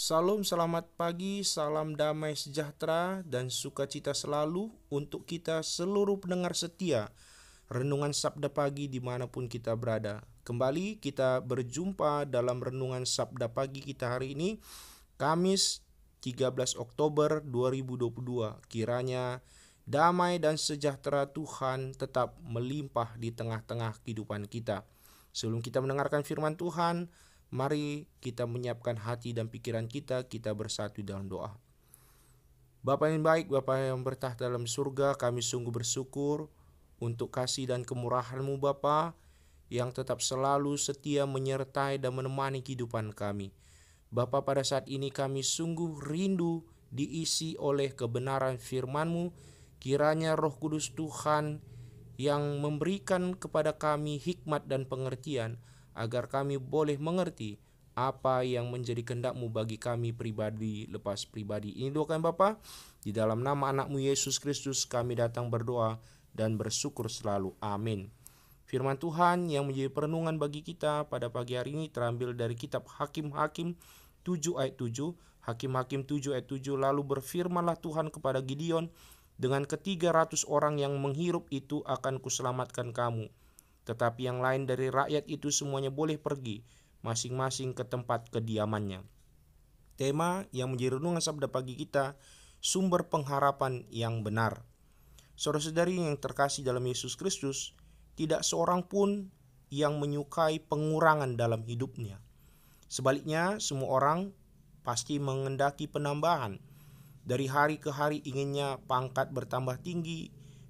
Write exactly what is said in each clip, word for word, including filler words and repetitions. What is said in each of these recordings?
Salam selamat pagi, salam damai sejahtera dan sukacita selalu untuk kita seluruh pendengar setia Renungan Sabda Pagi dimanapun kita berada. Kembali kita berjumpa dalam Renungan Sabda Pagi kita hari ini, Kamis tiga belas Oktober dua ribu dua puluh dua. Kiranya damai dan sejahtera Tuhan tetap melimpah di tengah-tengah kehidupan kita. Sebelum kita mendengarkan firman Tuhan, mari kita menyiapkan hati dan pikiran kita, kita bersatu dalam doa. Bapa yang baik, Bapa yang bertahta dalam surga, kami sungguh bersyukur untuk kasih dan kemurahan-Mu Bapa, yang tetap selalu setia menyertai dan menemani kehidupan kami. Bapa, pada saat ini kami sungguh rindu diisi oleh kebenaran firman-Mu. Kiranya Roh Kudus Tuhan yang memberikan kepada kami hikmat dan pengertian, agar kami boleh mengerti apa yang menjadi kehendak-Mu bagi kami pribadi lepas pribadi. Ini doakan Bapa, di dalam nama anak-Mu Yesus Kristus kami datang berdoa dan bersyukur selalu. Amin. Firman Tuhan yang menjadi perenungan bagi kita pada pagi hari ini terambil dari kitab Hakim-Hakim tujuh ayat tujuh. Hakim-Hakim tujuh ayat tujuh, lalu berfirmanlah Tuhan kepada Gideon, dengan ketiga ratus orang yang menghirup itu akan kuselamatkan kamu. Tetapi yang lain dari rakyat itu semuanya boleh pergi, masing-masing ke tempat kediamannya. Tema yang menjadi renungan sabda pagi kita, sumber pengharapan yang benar. Saudara-saudari yang terkasih dalam Yesus Kristus, tidak seorang pun yang menyukai pengurangan dalam hidupnya. Sebaliknya, semua orang pasti mengendaki penambahan. Dari hari ke hari inginnya pangkat bertambah tinggi,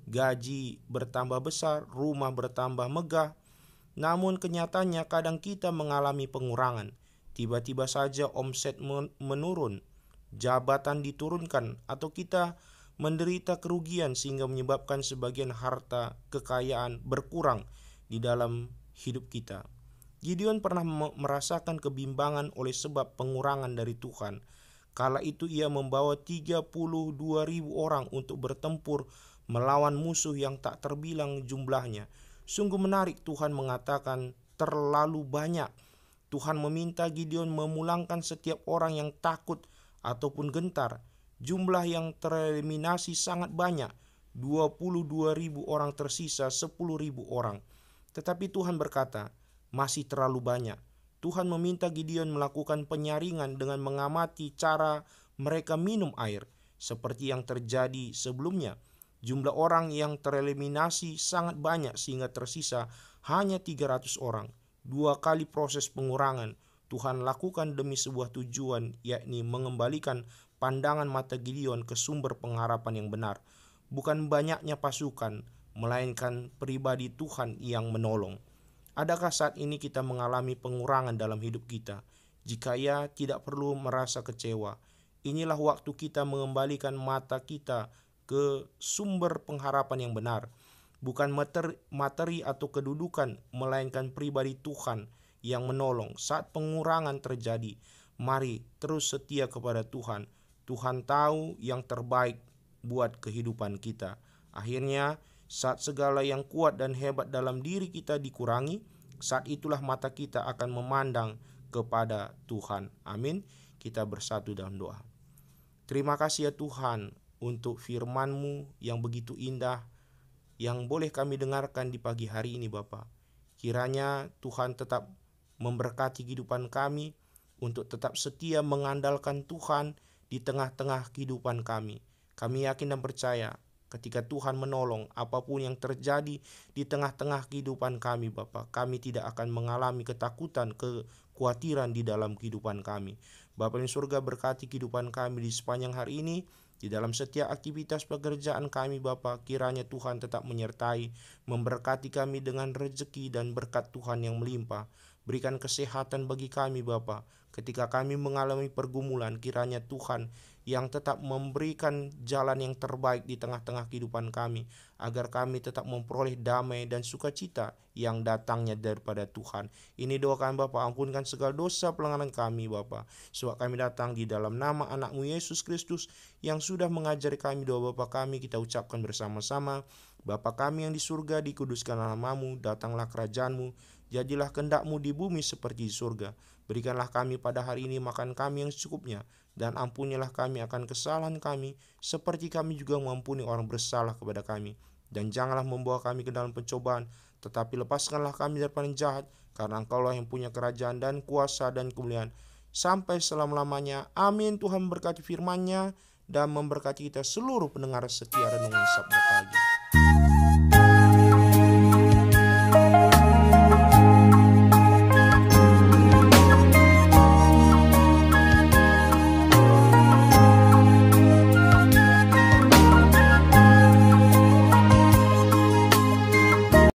gaji bertambah besar, rumah bertambah megah. Namun kenyataannya kadang kita mengalami pengurangan. Tiba-tiba saja omset menurun, jabatan diturunkan, atau kita menderita kerugian sehingga menyebabkan sebagian harta kekayaan berkurang di dalam hidup kita. Gideon pernah merasakan kebimbangan oleh sebab pengurangan dari Tuhan. Kala itu ia membawa tiga puluh dua ribu orang untuk bertempur melawan musuh yang tak terbilang jumlahnya. Sungguh menarik, Tuhan mengatakan terlalu banyak. Tuhan meminta Gideon memulangkan setiap orang yang takut ataupun gentar. Jumlah yang tereliminasi sangat banyak, dua puluh dua ribu orang, tersisa sepuluh ribu orang. Tetapi Tuhan berkata, masih terlalu banyak. Tuhan meminta Gideon melakukan penyaringan dengan mengamati cara mereka minum air, seperti yang terjadi sebelumnya. Jumlah orang yang tereliminasi sangat banyak sehingga tersisa hanya tiga ratus orang. Dua kali proses pengurangan Tuhan lakukan demi sebuah tujuan, yakni mengembalikan pandangan mata Gideon ke sumber pengharapan yang benar. Bukan banyaknya pasukan, melainkan pribadi Tuhan yang menolong. Adakah saat ini kita mengalami pengurangan dalam hidup kita? Jika ya, tidak perlu merasa kecewa. Inilah waktu kita mengembalikan mata kita ke sumber pengharapan yang benar. Bukan materi, materi atau kedudukan, melainkan pribadi Tuhan yang menolong. Saat pengurangan terjadi, mari terus setia kepada Tuhan. Tuhan tahu yang terbaik buat kehidupan kita. Akhirnya, saat segala yang kuat dan hebat dalam diri kita dikurangi, saat itulah mata kita akan memandang kepada Tuhan. Amin. Kita bersatu dalam doa. Terima kasih ya Tuhan untuk firman-Mu yang begitu indah, yang boleh kami dengarkan di pagi hari ini Bapa. Kiranya Tuhan tetap memberkati kehidupan kami untuk tetap setia mengandalkan Tuhan di tengah-tengah kehidupan kami. Kami yakin dan percaya ketika Tuhan menolong, apapun yang terjadi di tengah-tengah kehidupan kami Bapa, kami tidak akan mengalami ketakutan, kekhawatiran di dalam kehidupan kami. Bapa di surga, berkati kehidupan kami di sepanjang hari ini, di dalam setiap aktivitas pekerjaan kami Bapa. Kiranya Tuhan tetap menyertai, memberkati kami dengan rezeki dan berkat Tuhan yang melimpah. Berikan kesehatan bagi kami Bapa. Ketika kami mengalami pergumulan, kiranya Tuhan yang tetap memberikan jalan yang terbaik di tengah-tengah kehidupan kami, agar kami tetap memperoleh damai dan sukacita yang datangnya daripada Tuhan. Ini doakan Bapa, ampunkan segala dosa pelanggaran kami Bapa, sebab kami datang di dalam nama anak-Mu Yesus Kristus yang sudah mengajari kami doa Bapa kami. Kita ucapkan bersama-sama, Bapa kami yang di surga, dikuduskanlah nama-Mu, datanglah kerajaan-Mu, Jadilah kehendak-Mu di bumi seperti di surga. Berikanlah kami pada hari ini makan kami yang secukupnya, dan ampunilah kami akan kesalahan kami, seperti kami juga mengampuni orang bersalah kepada kami. Dan janganlah membawa kami ke dalam pencobaan, tetapi lepaskanlah kami daripada yang jahat, karena Engkaulah yang punya kerajaan dan kuasa dan kemuliaan sampai selama-lamanya. Amin. Tuhan memberkati firman-Nya dan memberkati kita seluruh pendengar setia Renungan Sabda Pagi.